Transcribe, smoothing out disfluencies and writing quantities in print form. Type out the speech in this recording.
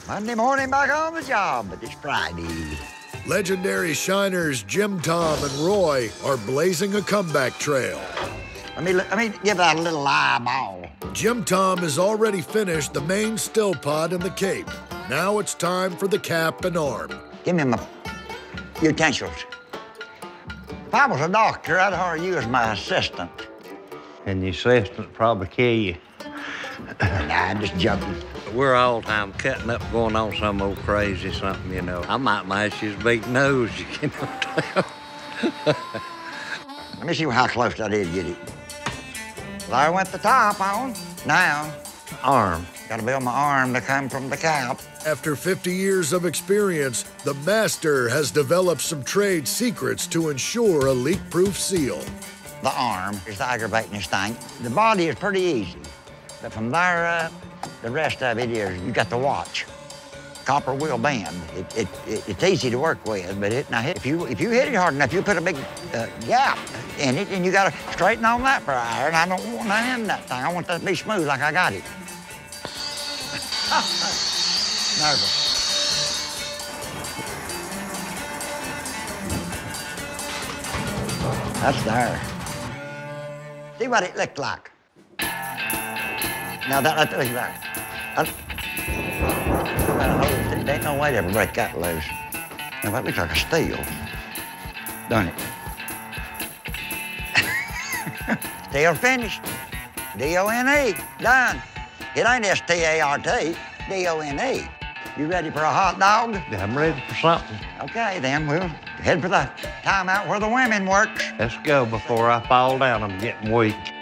Monday morning back on the job, but it's Friday. Legendary shiners Jim, Tom, and Roy are blazing a comeback trail. Let me give that a little eyeball. Jim Tom has already finished the main still pod and the cape. Now it's time for the cap and arm. Give me my utensils. If I was a doctor, I'd hire you as my assistant. And the assistant probably kill you. Nah, I'm just joking. We're all time cutting up, going on some old crazy something, you know. I might match his big nose, you can tell. Let me see how close I did get it. There went the top on. Now, Arm. gotta build my arm to come from the cap. After 50 years of experience, the master has developed some trade secrets to ensure a leak-proof seal. The arm is the aggravatingest thing. The body is pretty easy, but from there up, the rest of it is, you got to watch. Copper will bend. It's easy to work with, but if you hit it hard enough, you put a big gap in it, and you got to straighten on that briar, and I don't want to end that thing. I want that to be smooth like I got it. Nervous. That's there. See what it looked like. Now that looks like. There ain't no way to ever break that loose. Now that looks like a steel. Done it. Steel finished. D-O-N-E. Done. It ain't S-T-A-R-T. D-O-N-E. You ready for a hot dog? I'm ready for something. Okay, then we'll head for the timeout where the women work. Let's go before I fall down. I'm getting weak.